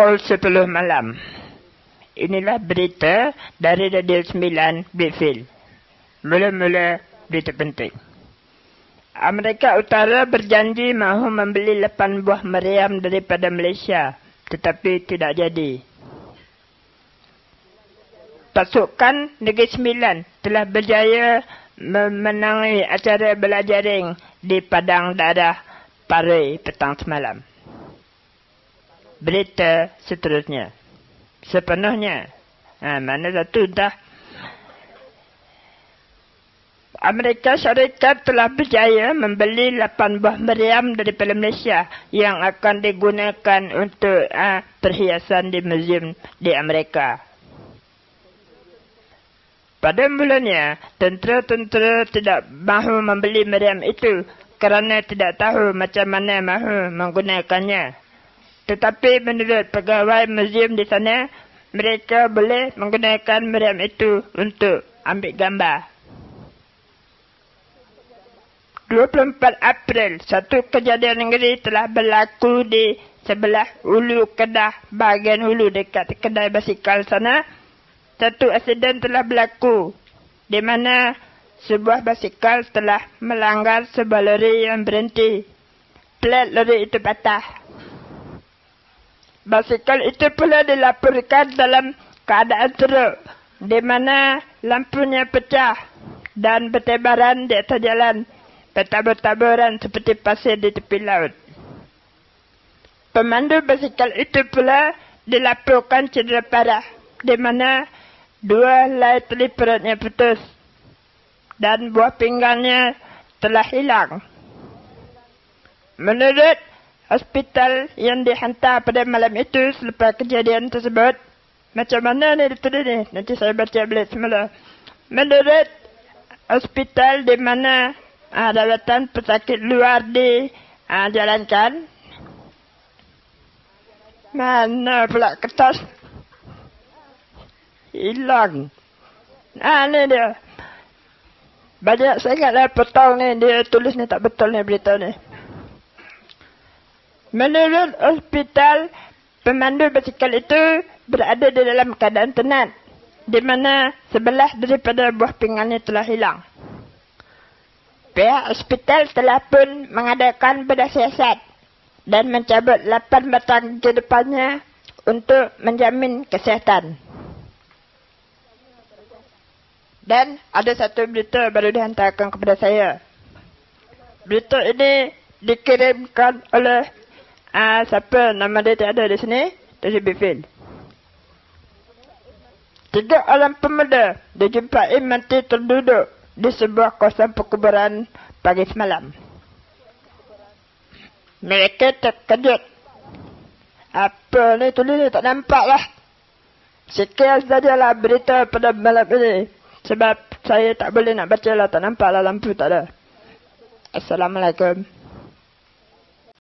pukul 10 malam. Inilah berita dari Radio 9 Britfield. Mula-mula berita penting. Amerika Utara berjanji mahu membeli 8 buah meriam daripada Malaysia, tetapi tidak jadi. Pasukan Negeri Sembilan telah berjaya memenangi acara belajaring di Padang Daerah Paroi petang semalam. Berita seterusnya. Sepenuhnya. Mana satu dah. Amerika Syarikat telah berjaya membeli 8 buah meriam daripada Malaysia yang akan digunakan untuk perhiasan di muzium di Amerika. Pada mulanya, tentera-tentera tidak mahu membeli meriam itu kerana tidak tahu macam mana mahu menggunakannya. Tetapi menurut pegawai muzium di sana, mereka boleh menggunakan meriam itu untuk ambil gambar. 24 April, satu kejadian ngeri telah berlaku di sebelah hulu Kedah, bahagian hulu dekat kedai basikal sana. Satu aksiden telah berlaku di mana sebuah basikal telah melanggar sebuah lori yang berhenti. Plat lori itu patah. Basikal itu pula dilaporkan dalam keadaan teruk, di mana lampunya pecah dan bertebaran di atas jalan, bertabur-taburan seperti pasir di tepi laut. Pemandu basikal itu pula dilaporkan cedera parah, di mana 2 helai tali perutnya putus dan buah pinggangnya telah hilang. Menurut hospital yang dihantar pada malam itu selepas kejadian tersebut, macam mana ni ditulis ni? Nanti saya baca balik semula. Menurut hospital di mana rawatan pesakit luar dijalankan, mana pula kertas? Hilang. Ni dia. Banyak sangatlah potong ni. Dia tulis ni tak betul ni berita ni. Menurut hospital, pemandu basikal itu berada di dalam keadaan tenat, di mana sebelah daripada buah pinggangnya telah hilang. Pihak hospital telah pun mengadakan bedah siasat dan mencabut 8 batang ke depannya untuk menjamin kesihatan. Dan ada satu berita baru dihantarkan kepada saya. Berita ini dikirimkan oleh siapa nama dia tak ada di sini, dari Britfield. 3 orang pemuda dijumpai mati terduduk di sebuah kawasan perkuburan pagi semalam. Mereka terkejut. Apa ni tulis ni tak nampak lah. Sekian sajalah berita pada malam ini. Sebab saya tak boleh nak baca lah, tak nampak lah lampu tak ada. Assalamualaikum.